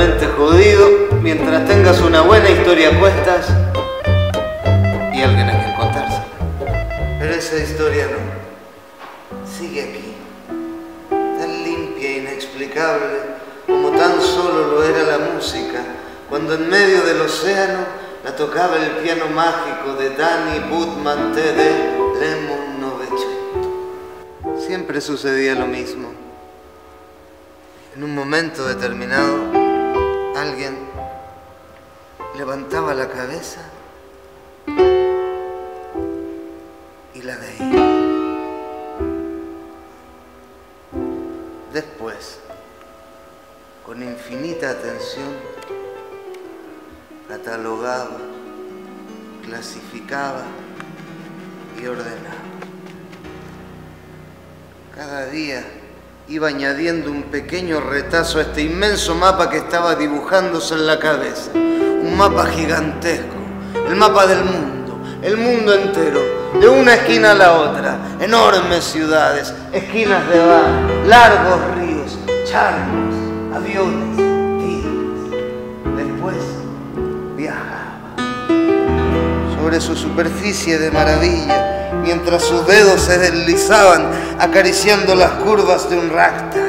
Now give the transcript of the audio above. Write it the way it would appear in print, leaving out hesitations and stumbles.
completamente jodido mientras tengas una buena historia a cuestas y alguien a quien contársela. Pero esa historia no. Sigue aquí, tan limpia e inexplicable como tan solo lo era la música cuando en medio del océano la tocaba el piano mágico de Danny Budman-Tede Lemon Novecento. Siempre sucedía lo mismo. En un momento determinado, alguien levantaba la cabeza y la veía. Después, con infinita atención, catalogaba, clasificaba y ordenaba. Cada día iba añadiendo un pequeño retazo a este inmenso mapa que estaba dibujándose en la cabeza. Un mapa gigantesco, el mapa del mundo, el mundo entero, de una esquina a la otra, enormes ciudades, esquinas de bar, largos ríos, charcos, aviones, tigres. Después viajaba sobre su superficie de maravilla, mientras sus dedos se deslizaban acariciando las curvas de un ragtime.